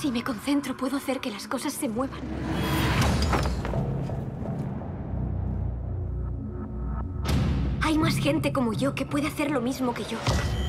Si me concentro, puedo hacer que las cosas se muevan. Hay más gente como yo que puede hacer lo mismo que yo.